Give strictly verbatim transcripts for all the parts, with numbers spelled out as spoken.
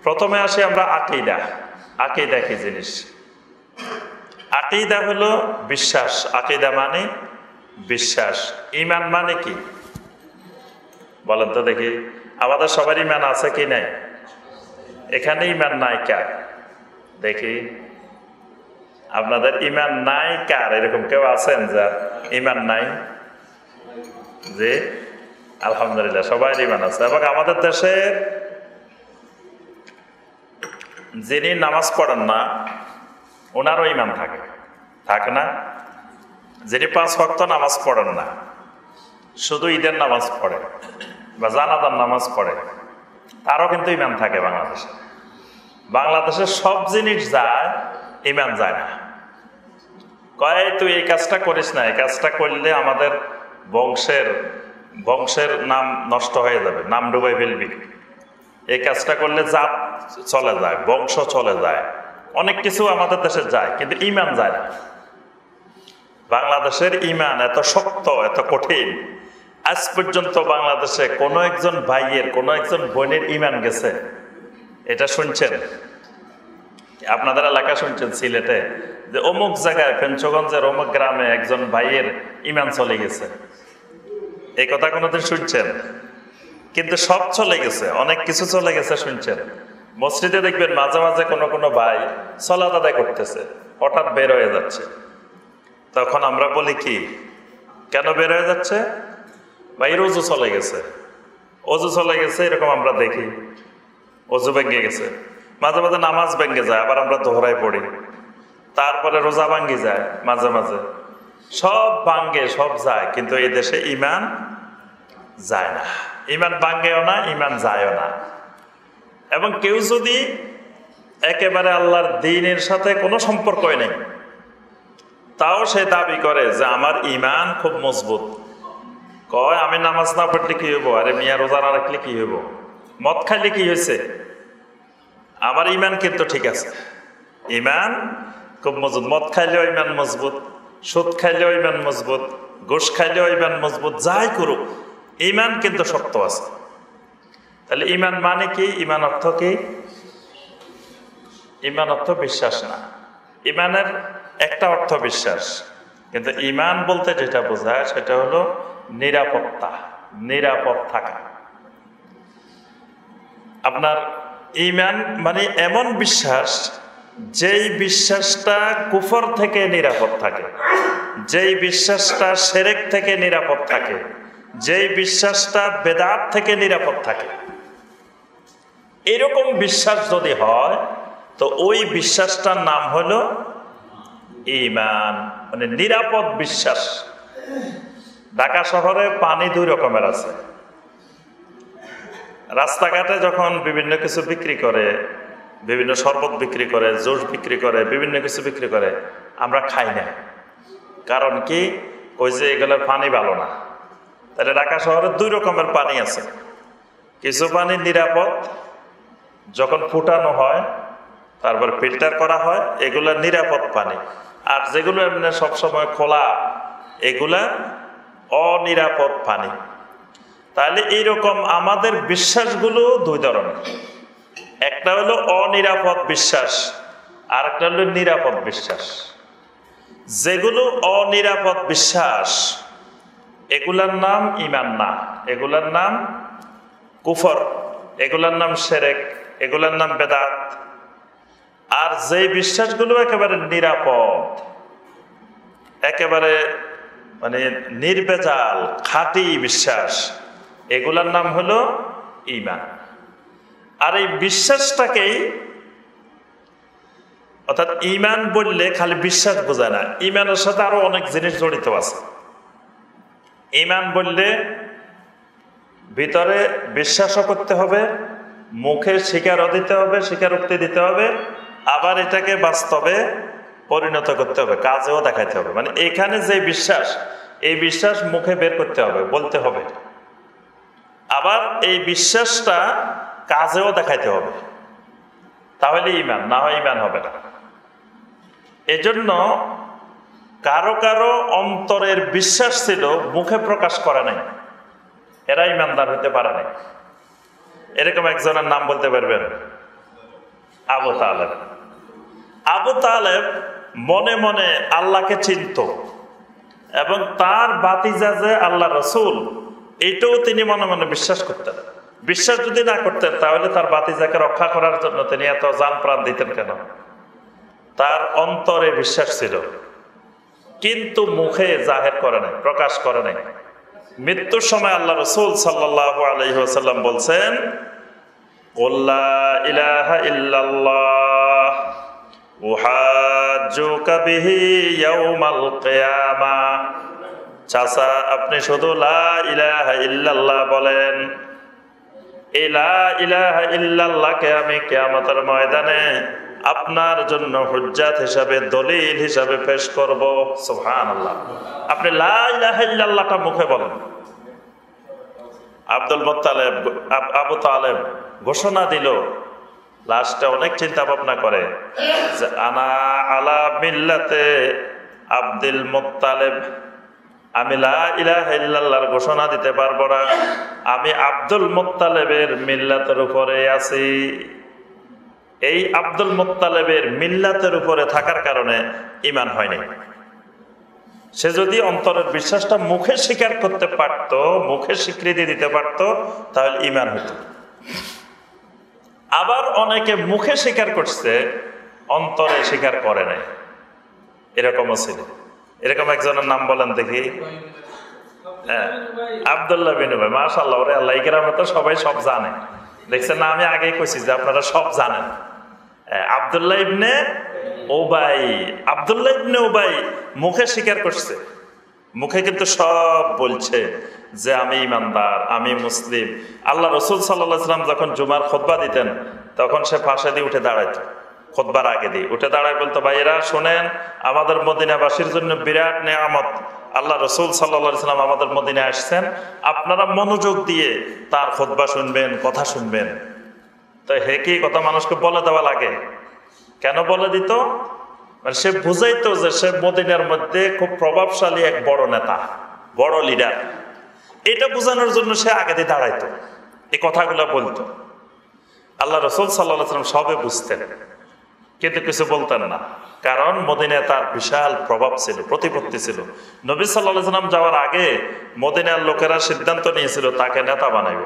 প্রথমে আসি আমরা আকীদা। আকীদা কি জিনিস? আকীদা হলো বিশ্বাস। আকীদা মানে বিশ্বাস। ঈমান মানে কি বলেন তো দেখি? আমাদের সবার ঈমান আছে কি নাই? এখানে ঈমান নাই কার? দেখি আপনাদের ঈমান নাই কার? এরকম কেউ আছেন যার ঈমান নাই? যে আলহামদুলিল্লাহ সবাই ঈমান আছে। এবং আমাদের দেশে যিনি নামাজ পড়েন না ওনারও ঈমান থাকে, থাকে না? যিনি পাঁচ ওয়াক্ত নামাজ পড়েন না, শুধু ঈদের নামাজ পড়ে বা জানাজার নামাজ পড়ে, তারও কিন্তু ঈমান থাকে বাংলাদেশে। বাংলাদেশে সব জিনিস যায়, ঈমান যায় না। কয় তুই এই কাজটা করিস না, এই কাজটা করলে আমাদের বংশের বংশের নাম নষ্ট হয়ে যাবে, নাম ডুবাই ফেলবি, এই কাজটা করলে জাত চলে যায়, বংশ চলে যায়, অনেক কিছু আমাদের দেশে যায়, কিন্তু ঈমান যায় না। বাংলাদেশের ঈমান এত শক্ত, এত কঠিন, আজ পর্যন্ত বাংলাদেশে কোনো একজন ভাইয়ের, কোনো একজন বোনের ঈমান গেছে এটা শুনছেন? আপনাদের এলাকা শুনছেন সিলেটে যে অমুক জায়গায় পেঞ্চগঞ্জের অমুক গ্রামে একজন ভাইয়ের ঈমান চলে গেছে, এই কথা কোনোদিন শুনছেন? কিন্তু সব চলে গেছে, অনেক কিছু চলে গেছে শুনছেন। মসজিদে দেখবেন মাঝে মাঝে কোনো কোনো ভাই সালাত আদায় করতেছে, হঠাৎ বের হয়ে যাচ্ছে। তখন আমরা বলি কি, কেন বের হয়ে যাচ্ছে? ভাই অজু চলে গেছে, অজু চলে গেছে, এরকম আমরা দেখি। অজু ভেঙে গেছে, মাঝে মাঝে নামাজ ভেঙে যায়, আবার আমরা দোহরায় পড়ি। তারপরে রোজা ভাঙ্গি যায় মাঝে মাঝে, সব ভাঙ্গে সব যায়, কিন্তু এই দেশে ঈমান যায় না। ঈমান ভাঙ্গেও না, ঈমান যায়ও না। এবং কেউ যদি একেবারে আল্লাহর দ্বীনের সাথে কোনো সম্পর্কই নেই, তাও সে দাবি করে যে আমার ঈমান খুব মজবুত। কয় আমি নামাজ না পড়লে কি হইব? আরে মিয়া রোজা না রাখলে কি হইব? মদ খাইলে কি হয়েছে? আমার ঈমান কিন্তু ঠিক আছে, ঈমান খুব মজবুত। মদ খাইলেও ঈমান মজবুত, সুদ খাইলেও ঈমান মজবুত, ঘুষ খাইলেও ঈমান মজবুত, যাই করুক ঈমান কিন্তু শক্ত আছে। তাহলে ঈমান মানে কি? ঈমান অর্থ কি? ঈমান অর্থ বিশ্বাস না। ঈমানের একটা অর্থ বিশ্বাস, কিন্তু ঈমান বলতে যেটা বোঝায় সেটা হলো নিরাপত্তা, নিরাপদ থাকা। আপনার ঈমান মানে এমন বিশ্বাস, যেই বিশ্বাসটা কুফর থেকে নিরাপদ থাকে, যেই বিশ্বাসটা শিরক থেকে নিরাপদ থাকে, যেই বিশ্বাসটা বেদাত থেকে নিরাপদ থাকে। এরকম বিশ্বাস যদি হয় তো ওই বিশ্বাসটার নাম হলো ঈমান, মানে নিরাপদ বিশ্বাস। ঢাকা শহরে পানি দুই রকমের আছে। রাস্তাঘাটে যখন বিভিন্ন কিছু বিক্রি করে, বিভিন্ন শরবত বিক্রি করে, জুস বিক্রি করে, বিভিন্ন কিছু বিক্রি করে, আমরা খাই না। কারণ কি? ওই যে এগুলোর পানি ভালো না। তাহলে ঢাকা শহরে দুই রকমের পানি আছে। কিছু পানি নিরাপদ, যখন ফুটানো হয় তারপর ফিল্টার করা হয়, এগুলা নিরাপদ পানি। আর যেগুলো এমনি সবসময় খোলা, এগুলা অনিরাপদ পানি। তাহলে এইরকম আমাদের বিশ্বাসগুলো দুই ধরনের। একটা হলো অনিরাপদ বিশ্বাস, আর একটা হলো নিরাপদ বিশ্বাস। যেগুলো অনিরাপদ বিশ্বাস এগুলার নাম ঈমান না, এগুলার নাম কুফর, এগুলার নাম শিরক, এগুলার নাম বেদাত। আর যে বিশ্বাসগুলো একেবারে নিরাপদ, একেবারে মানে নির্ভেজাল খাঁটি বিশ্বাস, এগুলার নাম হলো ঈমান। আর এই বিশ্বাসটাকেই, অর্থাৎ ঈমান বললে খালি বিশ্বাস বোঝায় না, ঈমানের সাথে আরো অনেক জিনিস জড়িত আছে। ঈমান বললে ভিতরে বিশ্বাসও করতে হবে, মুখে স্বীকারও দিতে হবে, স্বীকারোক্তি দিতে হবে, আবার এটাকে বাস্তবে পরিণত করতে হবে, কাজেও দেখাইতে হবে। মানে এখানে যে বিশ্বাস, এই বিশ্বাস মুখে বের করতে হবে, বলতে হবে, আবার এই বিশ্বাসটা কাজেও দেখাইতে হবে, তাহলে ঈমান, না হয় ঈমান হবে না। এজন্য কারো কারো অন্তরের বিশ্বাস ছিল, মুখে প্রকাশ করে নাই, এরা ঈমানদার হতে পারে নাই। এরকম একজনের নাম বলতে পারবেন? আবু তালেব। আবু তালেব মনে মনে আল্লাহকে চিনত এবং তার বাতিজা যে আল্লাহ রসুল, এটাও তিনি মনে মনে বিশ্বাস করতেন। বিশ্বাস যদি না করতেন তাহলে তার বাতিজাকে রক্ষা করার জন্য তিনি এত জান প্রাণ দিতেন কেন? তার অন্তরে বিশ্বাস ছিল, কিন্তু মুখে জাহের করে নাই, প্রকাশ করে নাই। মৃত্যুর সময় আল্লাহ রসুল সাল্লাল্লাহু আলাইহি ওয়াসাল্লাম বলছেন, লা ইলাহা ইল্লাল্লাহ উহাজ্জুকা বিহি ইয়াউমাল কিয়ামাহ। চাচা, আপনি শুধু লা ইলাহা ইল্লাল্লাহ বলেন, এই লা ইলাহা ইল্লাল্লাহকে আমি কিয়ামতের ময়দানে আপনার জন্য হুজ্জাত হিসাবে, দলিল হিসাবে পেশ করব। সুবহানাল্লাহ। আপনি লা ইলাহা ইল্লাল্লাহটা মুখে বলেন। আব্দুল মুত্তালিব, আবু তালেব ঘোষণা দিল, লাস্টে অনেক চিন্তা ভাবনা করে যে আনা আলা মিল্লাতে আব্দুল মুত্তালিব, আমি লা ইলাহা ইল্লাল্লাহর ঘোষণা দিতে পারবো না, আমি আব্দুল মুত্তালিবের মিল্লাতের উপরে আছি। এই আব্দুল মুত্তালিবের মিল্লাতের উপরে থাকার কারণে ঈমান হয়নি। সে যদি অন্তরের বিশ্বাসটা মুখে স্বীকার করতে পারত, মুখে স্বীকৃতি দিতে পারত, তাহলে ঈমান হতো। আবার অনেকে মুখে স্বীকার করছে, অন্তরে স্বীকার করে নাই, এরকমও ছিল। এরকম একজনের নাম বলেন দেখি। হ্যাঁ, আব্দুল্লাহ বিন উবাই। মাশাআল্লাহ, ওরে আল্লাহ, ইকরামে তো সবাই সব জানে। দেখছেন না, আমি আগেই কইছি যে আপনারা সব জানেন। আব্দুল্লাহ ইবনে উবাই, আব্দুল্লাহ ইবনে উবাই মুখে স্বীকার করছে, মুখে কিন্তু সব বলছে যে আমি ইমানদার, আমি মুসলিম। আল্লাহ রসুল সাল্লাল্লাহু আলাইহি ওয়াসাল্লাম যখন জুমার খুতবা দিতেন, তখন সে পাশে দিয়ে উঠে দাঁড়াইতো, খুতবার আগে দিয়ে উঠে দাঁড়ায় বলতো, ভাইয়েরা শোনেন, আমাদের মদিনাবাসীর জন্য বিরাট নেয়ামত, আল্লাহ রসুল সাল্লাল্লাহু আলাইহি ওয়াসাল্লাম আমাদের মদিনায় আসছেন, আপনারা মনোযোগ দিয়ে তার খুতবা শুনবেন, কথা শুনবেন। তো হে কি কথা মানুষকে বলে দেওয়া লাগে? কেন বলে দিত? মানে সে বুঝাইতো যে সে মদিনার মধ্যে খুব প্রভাবশালী এক বড় নেতা, বড় লিডার। এটা বোঝানোর জন্য সে আগে দিয়ে দাঁড়াইতো, এই কথাগুলো বলতো। আল্লাহ রসুল সাল্লাল্লাহু আলাইহি ওয়াসাল্লাম সবে বুঝতেন, কিন্তু কিছু বলতেন না, কারণ মদিনায় তার বিশাল প্রভাব ছিল, প্রতিপত্তি ছিল। নবী সাল্লাল্লাহু আলাইহি ওয়াসাল্লাম যাওয়ার আগে মদিনার লোকেরা সিদ্ধান্ত নিয়েছিল তাকে নেতা বানাইব।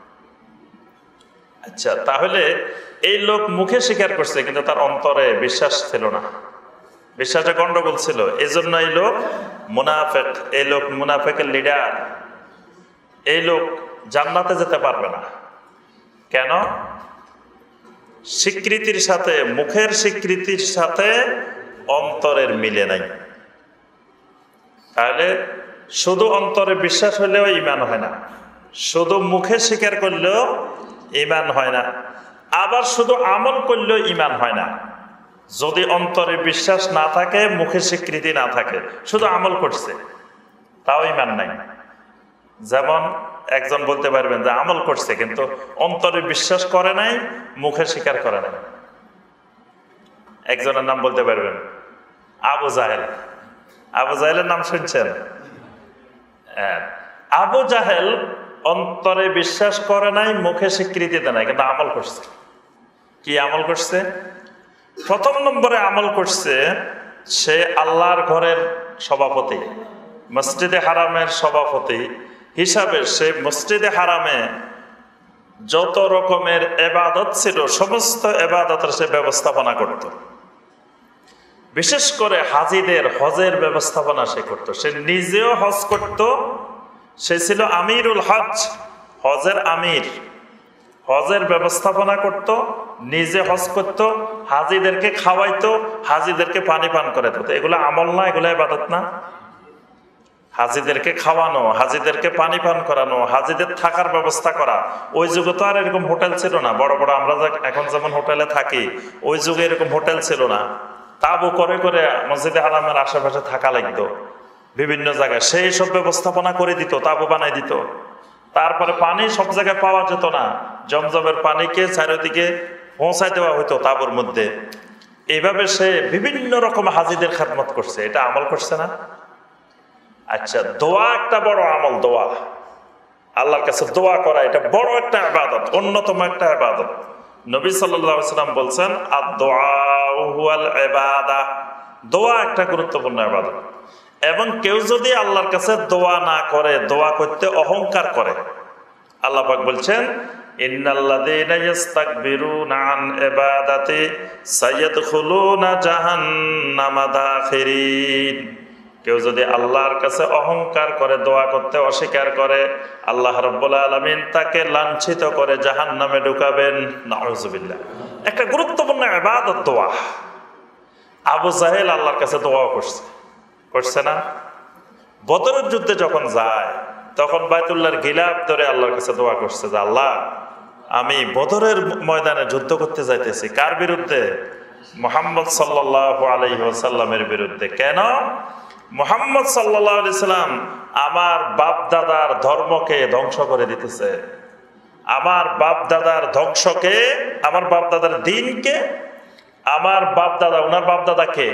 আচ্ছা, তাহলে এই লোক মুখে স্বীকার করছে, কিন্তু তার অন্তরে বিশ্বাস ছিল না, বিশ্বাসে গন্ডগোল ছিল। এই জন্য এই লোক মুনাফেক, এই লোক মুনাফেকের লিডার, এই লোক জান্নাতে যেতে পারবে না। কেন? স্বীকৃতির সাথে, মুখের স্বীকৃতির সাথে অন্তরের মিলে নাই। তাহলে শুধু অন্তরে বিশ্বাস হলেও ঈমান হয় না, শুধু মুখে স্বীকার করলেও ঈমান হয় না, আবার শুধু আমল করলেও ঈমান হয় না। যদি অন্তরে বিশ্বাস না থাকে, মুখে স্বীকৃতি না থাকে, শুধু আমল করছে, তাও ঈমান নাই। যেমন একজন বলতে পারবেন যে আমল করছে কিন্তু অন্তরে বিশ্বাস করে নাই, মুখে স্বীকার করে নাই। একজনের নাম বলতে পারবেন, আবু জাহেল। আবু জাহেলের নাম শুনছেন? হ্যাঁ, আবু জাহেল অন্তরে বিশ্বাস করে নাই, মুখে স্বীকৃতি দেয় নাই, কিন্তু আমল করছে। কি আমল করছে? প্রথম নম্বরে আমল করছে, সে আল্লাহর ঘরের সভাপতি, মসজিদে হারামের সভাপতি হিসাবে সে মসজিদে হারামে যত রকমের ইবাদত ছিল সমস্ত ইবাদতের সে ব্যবস্থাপনা করত। বিশেষ করে হাজিদের হজের ব্যবস্থাপনা সে করত। সে নিজেও হজ করত, সে ছিল আমিরুল হজ, হজের আমির। হজের ব্যবস্থাপনা করত, নিজে হজ করত, হাজিদেরকে খাওয়াইতো, হাজিদেরকে পানি পান করাইতো। এগুলো আমল না, এগুলো ইবাদত না? হাজিদেরকে খাওয়ানো, হাজিদেরকে পানি পান করানো, হাজিদের থাকার ব্যবস্থা করা। ওই যুগে তো আর এরকম হোটেল ছিল না, বড় বড় আমরা এখন যেমন হোটেলে থাকি, ওই যুগে এরকম হোটেল ছিল না। তাবু করে করে মসজিদে হারামের আশেপাশে থাকা লাগতো বিভিন্ন জায়গায়, সেই সব ব্যবস্থাপনা করে দিত, তাবু বানাই দিত। তারপরে পানি সব জায়গায় পাওয়া যেত না, জমজমের পানিকে চারিদিকে পৌঁছায় দেওয়া হইতো তাবুর মধ্যে। এইভাবে সে বিভিন্ন রকম হাজিদের খেদমত করছে। এটা আমল করছে না? আচ্ছা, দোয়া একটা বড় আমল। দোয়া, আল্লাহর কাছে দোয়া করা, এটা বড় একটা ইবাদত, অন্যতম একটা ইবাদত। নবী সাল্লাল্লাহু আলাইহি ওয়াসাল্লাম বলছেন আদ-দুআউ হুয়াল ইবাদাহ, দোয়া একটা গুরুত্বপূর্ণ ইবাদত। এবং কেউ যদি আল্লাহর কাছে দোয়া না করে, দোয়া করতে অহংকার করে, আল্লাহ পাক বলছেন ইন্নাল্লাযীনা ইস্তাকবিরুনা আন ইবাদাতি সাইয়াদখুলুনা জাহান্নামা দাখিরিন। কেউ যদি আল্লাহর কাছে অহংকার করে, দোয়া করতে অস্বীকার করে, আল্লাহ রাব্বুল আলামিন তাকে লাঞ্ছিত করে জাহান্নামে ঢুকাবেন। নাউযুবিল্লাহ। একটা গুরুত্বপূর্ণ ইবাদত দোয়া। আবু জাহেল আল্লাহর কাছে দোয়া করছে, করছে না? বদরের যুদ্ধে যখন যায় তখন বাইতুল্লাহর গিলাফ ধরে আল্লাহর কাছে দোয়া করছে যে আল্লাহ, আমি বদরের ময়দানে যুদ্ধ করতে যাইতেছি। কার বিরুদ্ধে? মুহাম্মদ সাল্লাল্লাহু আলাইহি ওয়াসাল্লামের বিরুদ্ধে। কেন? মুহাম্মদ সাল্লাল্লাহু আলাইহি সাল্লাম আমার বাপ দাদার ধর্মকে ধ্বংস করে দিতেছে, আমার বাপ দাদার ধ্বংসকে, আমার বাপ দাদার দিনকে, আমার বাপ দাদা, ওনার বাপ দাদাকে,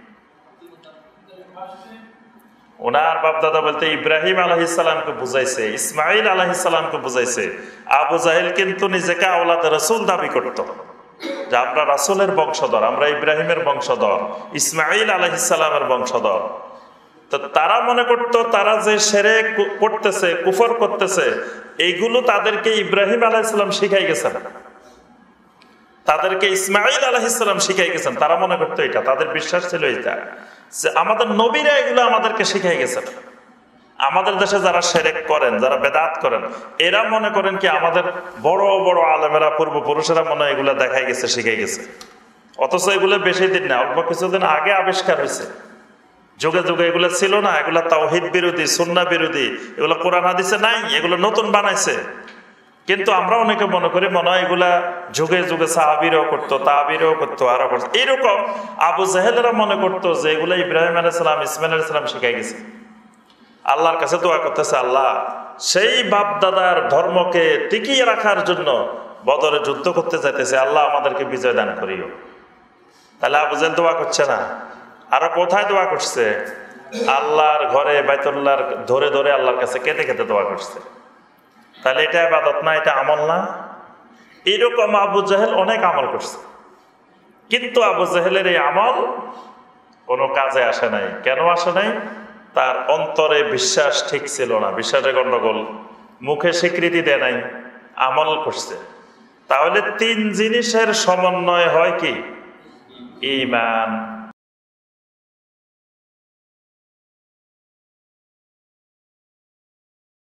ওনার বাপ দাদা বলতে ইব্রাহিম আলাইহিস সালামকে বুঝাইছে, ইসমাইল আলাইহিস সালামকে বুঝাইছে। আবু জাহেল কিন্তু নিজেকে আওলাদ রাসূল দাবি করত, যে আমরা রাসূলের বংশধর, আমরা ইব্রাহিমের বংশধর, ইসমাইল আলাইহিস সালামের বংশধর। তো তারা মনে করত তারা যে শিরক করতেছে, কুফর করতেছে, এইগুলো তাদেরকে ইব্রাহিম আলাইহিস সালাম শিখাই গেছেন, তাদেরকে ইসমাইল আলাইহিস সালাম শিখাই গেছেন। তারা মনে করতো এটা, তাদের বিশ্বাস ছিল এটা, যে আমাদের নবীরা এগুলো আমাদেরকে শিখাই গেছেন। আমাদের দেশে যারা শিরক করেন, যারা বেদাত করেন, এরা মনে করেন কি আমাদের বড় বড় আলেমেরা, পূর্বপুরুষেরা মনে হয় এগুলো দেখাই গেছে, শিখাই গেছে। অথচ এগুলো বেশি দিন না, অল্প কিছুদিন আগে আবিষ্কার হয়েছে। যুগে যুগে এগুলো ছিল না, এগুলো তাওহীদ বিরোধী, সুন্নাহ বিরোধী, এগুলো কোরআন হাদিসে নাই, এগুলো নতুন বানাইছে। কিন্তু আমরা অনেকে মনে করি মনে হয় এগুলা যুগে যুগে সাহাবীরাও করতো, তাবিরাও করতো, আরো করতো। এইরকম আবু জাহেলেরা মনে করতো যে এগুলো ইব্রাহিম আলাইহিস সালাম, ইসমাইল আলাইহিস সালাম শিখাই গেছে। আল্লাহর কাছে দোয়া করতেছে, আল্লাহ সেই বাপ দাদার ধর্মকে টিকিয়ে রাখার জন্য বদরে যুদ্ধ করতে যাইতেছে, আল্লাহ আমাদেরকে বিজয় দান করিও। তাহলে আবু জাহেল দোয়া করছে না, আরো কোথায় দোয়া করছে? আল্লাহর ঘরে বাইতুল্লাহর ধরে ধরে আল্লাহর কাছে কেঁদে কেঁদে দোয়া করছে। তাহলে এটা ইবাদত না, এটা আমল না? এরকম আবু জাহেল অনেক আমল করছে, কিন্তু আবু জাহেলের এই আমল কোনো কাজে আসে নাই। কেন আসে নাই? তার অন্তরে বিশ্বাস ঠিক ছিল না, বিশ্বাসে গন্ডগোল, মুখে স্বীকৃতি দেয় নাই, আমল করছে। তাহলে তিন জিনিসের সমন্বয় হয় কি? ঈমান।